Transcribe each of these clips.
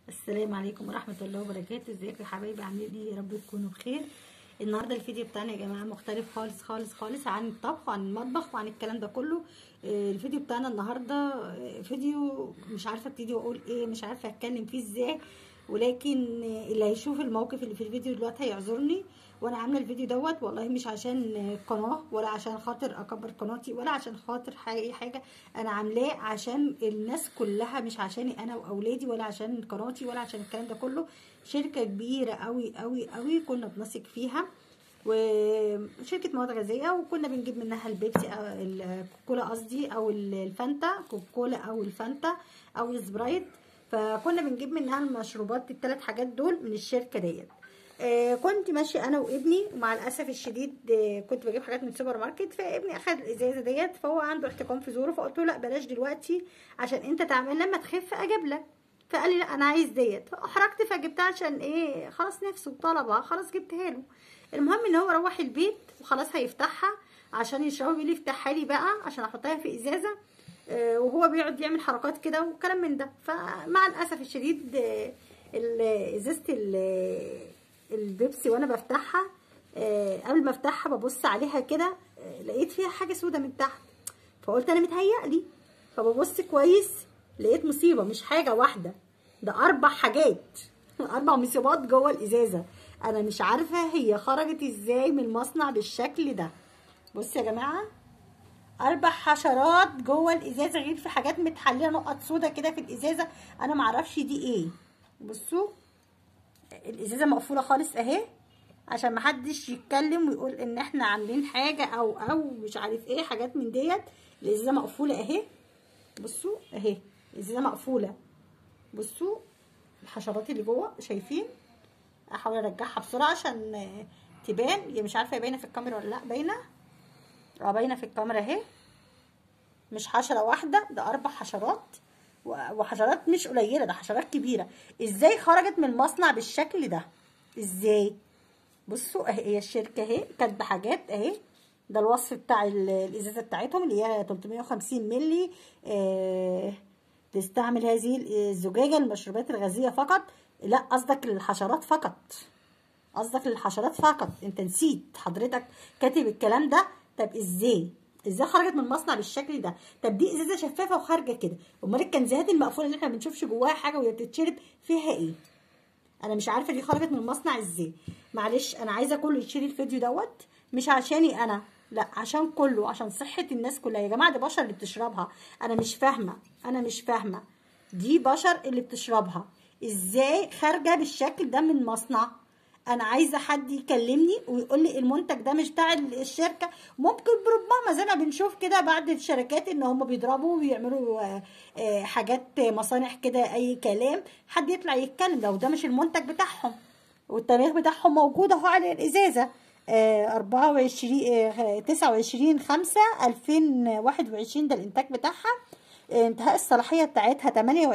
السلام عليكم ورحمة الله وبركاته. ازيكم يا حبايبي؟ عاملين ايه؟ يا رب تكونوا بخير. النهارده الفيديو بتاعنا يا جماعه مختلف خالص خالص خالص عن الطبخ وعن المطبخ وعن الكلام ده كله. الفيديو بتاعنا النهارده فيديو مش عارفه ابتدي واقول ايه، مش عارفه اتكلم فيه ازاي، ولكن اللي هيشوف الموقف اللي في الفيديو دلوقتي هيعذرني. وانا عامله الفيديو دوت والله مش عشان قناه ولا عشان خاطر اكبر قناتي ولا عشان خاطر اي حاجه، انا عاملاه عشان الناس كلها، مش عشاني انا واولادي ولا عشان قناتي ولا عشان الكلام ده كله. شركه كبيره قوي قوي قوي كنا بنثق فيها، وشركه مواد غازيه، وكنا بنجيب منها البيبسي او الكوكولا قصدي، او الفانتا كوكولا او الفانتا او السبرايت. فكنا بنجيب منها المشروبات الثلاث حاجات دول من الشركه ديت. كنت ماشيه انا وابني، ومع الاسف الشديد كنت بجيب حاجات من السوبر ماركت، فابني اخد الازازه ديت، فهو عنده احتقان في زوره، فقلت له لا بلاش دلوقتي عشان انت تعمل لما تخف اجيب لك. فقال لي لا انا عايز ديت، فاحرجت فجبتها عشان ايه، خلاص نفسه طلبها، خلاص جبتها له. المهم ان هو روح البيت وخلاص هيفتحها عشان يشربها، بيقول لي افتحها لي بقى عشان احطها في ازازه. وهو بيقعد يعمل حركات كده وكلام من ده. فمع الاسف الشديد ازازه البيبسي وانا بفتحها، قبل ما افتحها ببص عليها كده، لقيت فيها حاجه سودة من تحت، فقلت انا متهيألي، فببص كويس لقيت مصيبه، مش حاجه واحده، ده 4 حاجات 4 مصيبات جوه الازازه. انا مش عارفه هي خرجت ازاي من المصنع بالشكل ده. بصوا يا جماعه، 4 حشرات جوه الازازه، غير في حاجات متحليه نقط سودا كده في الازازه، انا معرفش دي ايه. بصوا الازازه مقفوله خالص اهي، عشان محدش يتكلم ويقول ان احنا عاملين حاجه او مش عارف ايه حاجات من ديت. الازازه مقفوله اهي، بصوا اهي الازازه مقفوله. بصوا الحشرات اللي جوه، شايفين؟ احاول ارجعها بسرعه عشان تبان، هي مش عارفه باينه في الكاميرا ولا لا. باينه، باينه في الكاميرا اهي. مش حشره واحده، ده 4 حشرات، وحشرات مش قليله، ده حشرات كبيره. ازاي خرجت من المصنع بالشكل ده؟ ازاي؟ بصوا اهي، هي الشركه اهي كاتبه حاجات اهي، ده الوصف بتاع الازازه بتاعتهم اللي هي 350 مللي. تستعمل هذه الزجاجه للمشروبات الغازيه فقط. لا، قصدك للحشرات فقط، قصدك للحشرات فقط، انت نسيت حضرتك كاتب الكلام ده. طب ازاي خرجت من المصنع بالشكل ده؟ طب دي ازازه شفافه وخارجه كده، امال الكنزات المقفوله اللي احنا ما بنشوفش جواها حاجه وهي بتتشرب فيها ايه؟ انا مش عارفه دي خرجت من المصنع ازاي. معلش انا عايزه كله يشيل الفيديو دوت، مش عشاني انا، لا عشان كله، عشان صحه الناس كلها يا جماعه. دي بشر اللي بتشربها، انا مش فاهمه دي بشر اللي بتشربها، ازاي خارجه بالشكل ده من المصنع؟ انا عايزه حد يكلمني ويقول لي المنتج ده مش بتاع الشركه. ممكن بربما زي ما بنشوف كده بعض الشركات ان هم بيضربوا ويعملوا حاجات مصانع كده اي كلام، حد يطلع يتكلم لو ده مش المنتج بتاعهم. والتاريخ بتاعهم موجود اهو على الازازه، 29/5/2021 ده الانتاج بتاعها. انتهاء الصلاحيه بتاعتها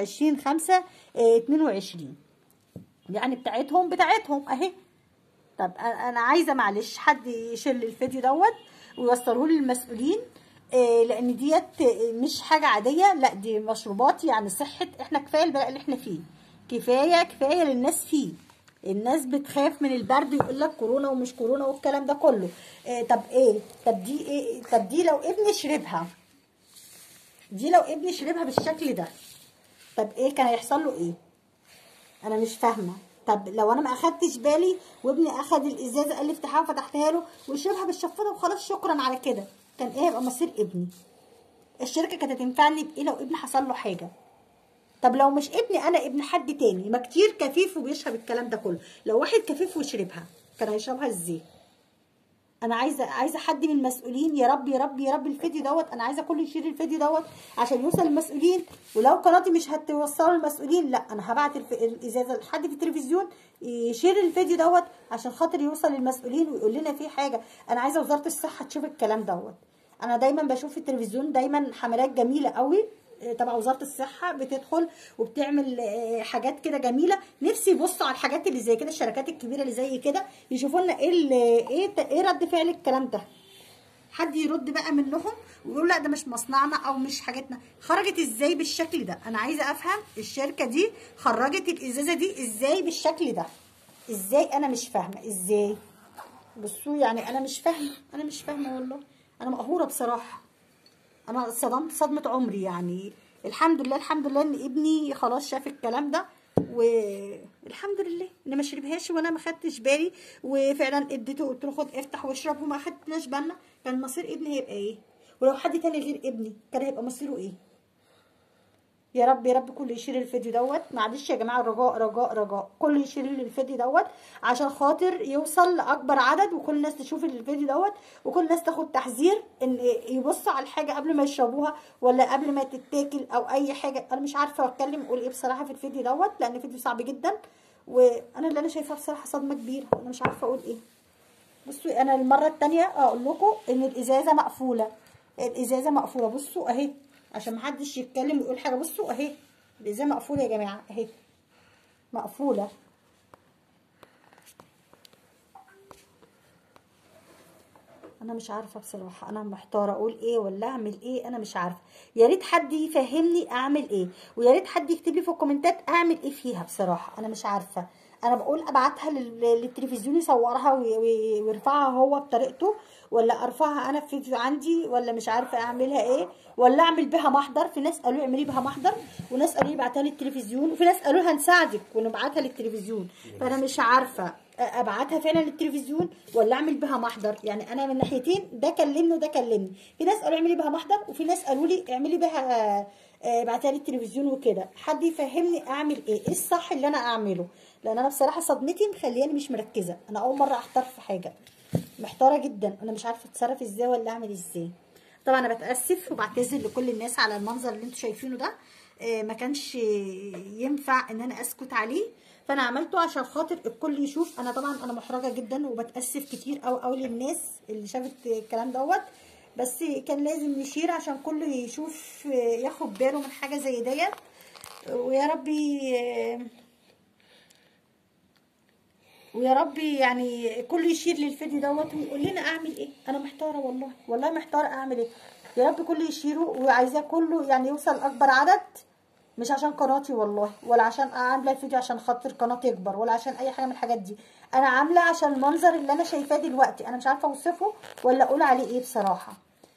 28/5/22، يعني بتاعتهم اهي. طب انا عايزه معلش حد يشيل الفيديو دوت ويوصلوه للمسؤولين، لان ديت مش حاجه عاديه، لا دي مشروبات يعني صحه. احنا كفايه البلاء اللي احنا فيه، كفايه للناس فيه. الناس بتخاف من البرد، يقول لك كورونا ومش كورونا والكلام ده كله. طب ايه؟ طب دي ايه؟ طب دي لو ابني شربها، بالشكل ده، طب ايه كان هيحصل له ايه؟ انا مش فاهمه. طب لو انا ما اخدتش بالي وابني اخد الازازه قال لي افتحها وفتحتها له وشربها بالشفاطه وخلاص شكرا على كده، كان ايه هيبقى مصير ابني؟ الشركه كانت هتنفعني بايه لو ابني حصل له حاجه؟ طب لو مش ابني انا، ابن حد تاني، ما كتير كفيف وبيشرب الكلام ده كله، لو واحد كفيف وشربها كان هيشربها ازاي؟ انا عايزه حد من المسؤولين، يا رب يا رب يا رب الفيديو دوت، انا عايزه كله يشير الفيديو دوت عشان يوصل للمسؤولين. ولو قناتي مش هتوصله للمسؤولين، لا انا هبعت الازازه لحد في التلفزيون يشير الفيديو دوت عشان خاطر يوصل للمسؤولين ويقول لنا فيه حاجه. انا عايزه وزاره الصحه تشوف الكلام دوت. انا دايما بشوف في التلفزيون دايما حملات جميله قوي تبع وزاره الصحه، بتدخل وبتعمل حاجات كده جميله. نفسي يبصوا على الحاجات اللي زي كده، الشركات الكبيره اللي زي كده، يشوفوا لنا ايه رد فعل الكلام ده. حد يرد بقى منهم ويقول لا ده مش مصنعنا او مش حاجتنا. خرجت ازاي بالشكل ده؟ انا عايزه افهم الشركه دي خرجت الازازه دي ازاي بالشكل ده؟ ازاي؟ انا مش فاهمه ازاي. بصوا يعني انا مش فاهمه والله. انا مقهوره بصراحه، انا اتصدمت صدمه عمري يعني. الحمد لله ان ابني خلاص شاف الكلام ده، والحمد لله ان ما شربهاش وانا ما خدتش بالي، وفعلا اديته قلت له خد افتح واشرب وما خدناش بالنا. كان مصير ابني هيبقى ايه؟ ولو حد تاني غير ابني كان هيبقى مصيره ايه؟ يا رب يا رب كله يشير الفيديو دوت. معلش يا جماعه، رجاء رجاء رجاء كله يشير الفيديو دوت عشان خاطر يوصل لاكبر عدد، وكل الناس تشوف الفيديو دوت، وكل الناس تاخد تحذير ان يبصوا على الحاجه قبل ما يشربوها ولا قبل ما تتاكل او اي حاجه. انا مش عارفه اتكلم اقول ايه بصراحه في الفيديو دوت، لان فيديو صعب جدا، وانا اللي انا شايفاه بصراحه صدمه كبيره. انا مش عارفه اقول ايه. بصوا انا المره الثانيه اقول لكم ان الازازه مقفوله، الازازه مقفوله. بصوا اهي عشان محدش يتكلم ويقول حاجه. بصوا اهي الازازه مقفوله يا جماعه، اهي مقفوله. انا مش عارفه بصراحه، انا محتاره اقول ايه ولا اعمل ايه. انا مش عارفه. يا ريت حد يفهمني اعمل ايه، ويا ريت حد يكتب لي في الكومنتات اعمل ايه فيها. بصراحه انا مش عارفه. انا بقول ابعتها للتلفزيون يصورها ويرفعها هو بطريقته، ولا ارفعها انا في فيديو عندي، ولا مش عارفه اعملها ايه، ولا اعمل بها محضر. في ناس قالوا اعملي بها محضر، وناس قالوا لي ابعتها للتلفزيون، وفي ناس قالوا هنساعدك ونبعتها للتلفزيون. فانا مش عارفه ابعتها فعلا للتلفزيون ولا اعمل بها محضر. يعني انا من ناحيتين، ده كلمني وده كلمني. في ناس قالوا اعملي بها محضر، وفي ناس قالوا لي اعملي بها ابعتها للتلفزيون وكده. حد يفهمني اعمل ايه الصح اللي انا اعمله، لان انا بصراحه صدمتي مخلياني مش مركزه. انا اول مره احتار في حاجه، محتاره جدا. انا مش عارفه اتصرف ازاي ولا اعمل ازاي. طبعا انا بتاسف وبعتذر لكل الناس على المنظر اللي انتوا شايفينه ده. ما كانش ينفع ان انا اسكت عليه، فانا عملته عشان خاطر الكل يشوف. انا طبعا انا محرجه جدا وبتاسف كتير قوي للناس اللي شافت الكلام دوت، بس كان لازم نشير عشان كله يشوف ياخد باله من حاجه زي ديت. ويا ربي يعني كله يشير للفيديو دوت ويقول لنا اعمل ايه. انا محتاره والله محتاره اعمل ايه. يا رب كله يشيره، وعايزاه كله يعني يوصل اكبر عدد، مش عشان قناتي والله، ولا عشان عامله الفيديو عشان خاطر قناتي يكبر، ولا عشان اي حاجه من الحاجات دي. انا عامله عشان المنظر اللي انا شايفاه دلوقتي. انا مش عارفه اوصفه ولا اقول عليه ايه بصراحه.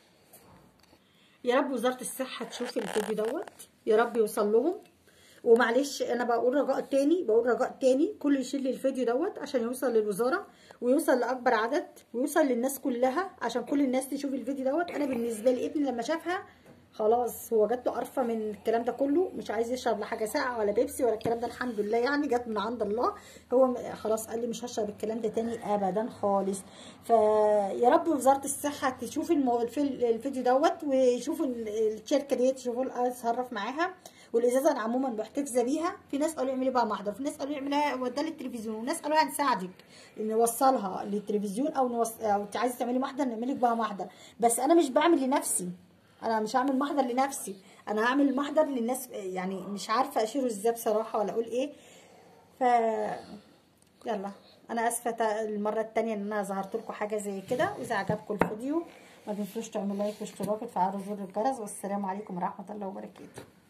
يا رب وزاره الصحه تشوف الفيديو دوت، يا رب يوصل لهم. ومعلش انا بقول رجاء تاني كله يشيل لي الفيديو دوت عشان يوصل للوزاره ويوصل لاكبر عدد ويوصل للناس كلها، عشان كل الناس تشوف الفيديو دوت. انا بالنسبه لي ابني لما شافها خلاص هو جات له قرفه من الكلام ده كله، مش عايز يشرب لا حاجه ساقعه ولا بيبسي ولا الكلام ده. الحمد لله يعني جت من عند الله. هو خلاص قال لي مش هشرب الكلام ده تاني ابدا خالص. فيا رب وزاره الصحه تشوف الفيديو دوت، ويشوفوا الشركه ديت، يشوفوا اتصرف معاها. والازازه انا عموما محتفظه بيها. في ناس قالوا اعملي بقى محضر، في ناس قالوا اعمليها وديها للتلفزيون، وناس قالوا هنساعدك نوصلها للتلفزيون او انت عايزه تعملي محضر نعملك بقى محضر. بس انا مش بعمل لنفسي، انا مش هعمل محضر لنفسي، انا هعمل محضر للناس. يعني مش عارفه اشيره ازاي بصراحه ولا اقول ايه. ف يلا انا اسفه المره الثانيه ان انا ظهرت لكم حاجه زي كده. واذا عجبكم الفيديو ما تنسوش تعملوا لايك واشتراك وتفعلوا زر الجرس. والسلام عليكم ورحمه الله وبركاته.